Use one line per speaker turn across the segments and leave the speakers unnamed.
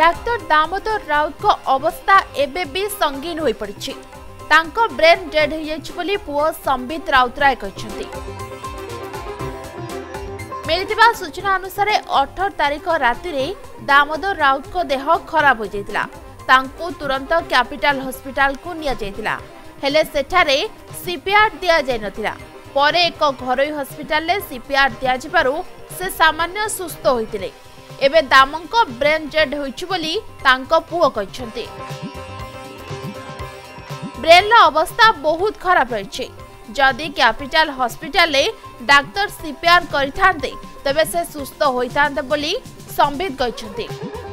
Doctor Damodar Raut को अवस्था एबे भी संगीन होई पड़िछि। तांको ब्रेन डेड हो जाइछि बोली पुओ संबित राउतराय कहछन्ती। मिलिथिबा सूचना अनुसार 18 तारिख राति रे दामोदर राउत को देह खराब हो जाइतिला। तांको तुरंत कैपिटल हॉस्पिटल को निया जाइतिला। हेले सेठारे सीपीआर दिया जाय नथिला। परे एक घरोई हॉस्पिटल ले सीपीआर दिया जिबारु से सामान्य सुस्थ होइतिले। एबे दामंको ब्रेन डेड होइछि बोली तांको पुओ कहछन्ती। ब्रेन अवस्था बहुत खराब रही। जदि कैपिटल हॉस्पिटल ले डाक्टर सीपीआर करिथांते तबे से सुस्थ होइथांते बोली संबित कहछन्ती।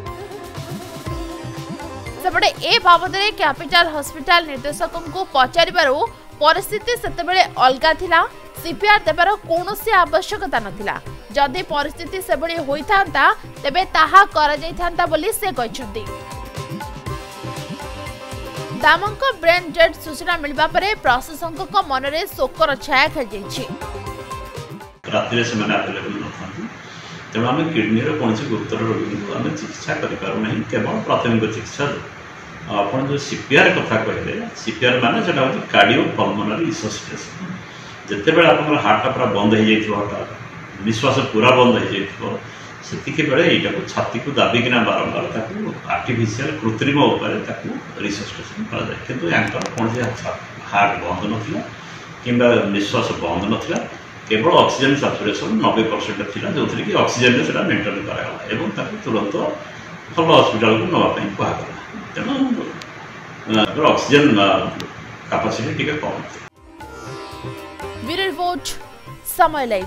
सेपटे ए बाबदरे कैपिटल हॉस्पिटल निर्देशक को पचारिबारु परिस्थिति सेतेबेले अलगा थिला। सीपीआर देबार कोनोसी आवश्यकता नथिला। जदि परिस्थिति सेबळी होइथांता तबे ताहा करा जाइथांता बोली से कहछन्ती। दामंको ब्रेन डेड सूचना मिलबा परे प्रशासनक मनरे शोकर छाया खेल जाइछि।
रात्रि से मैंने अवेलेबल नथांती तेणु आम किडनी कौन गुरुतर रोगी को आम चिकित्सा करें केवल प्राथमिक चिकित्सा। आपड़ जो सीपीआर कथा कहले सीपीआर माने सेटा होची कार्डियो पल्मोनरी रिससिटेशन। जिते बेले आप हार्टा पूरा बंद हो जाइथिबो हठात निश्वास पूरा बंद हो जाइथिबो सेतिके बेले एटा को छाती को दाबिकिना बारंबार ताकू आर्टिफिशियल कृत्रिम उपाय ताकू रिससिटेशन करा जाय। किंतु यांकर कौन हार्ट बंद नथिला किंबा निश्वास बंद नथिला केवल ऑक्सीजन सैचुरेशन 90% थिला जो कि ऑक्सीजन से मेंटेन करागला एवं ताकू तुरंत भल हॉस्पिटल को नवा पई कहला। तेणु ऑक्सीजन कैपेसिटी टिके कम।
ब्यूरो रिपोर्ट समय लाइव।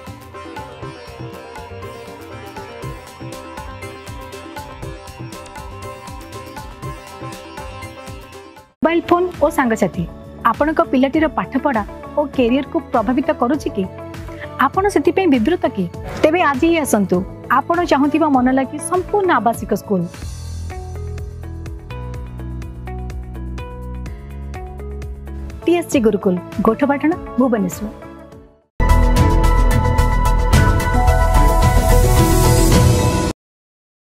मोबाइल फोन और सांगसाथी आपण पिलाटीर पाठपढ़ा और कैरियर को प्रभावित करुछि कि आपण सेतिपई विब्रत कि तेबे आज ही आसंतु आपण चाहुतिबा मन लागी संपूर्ण आवासिक स्कूल टीएससी गुरुकुल गोठपाटण भुवनेश्वर।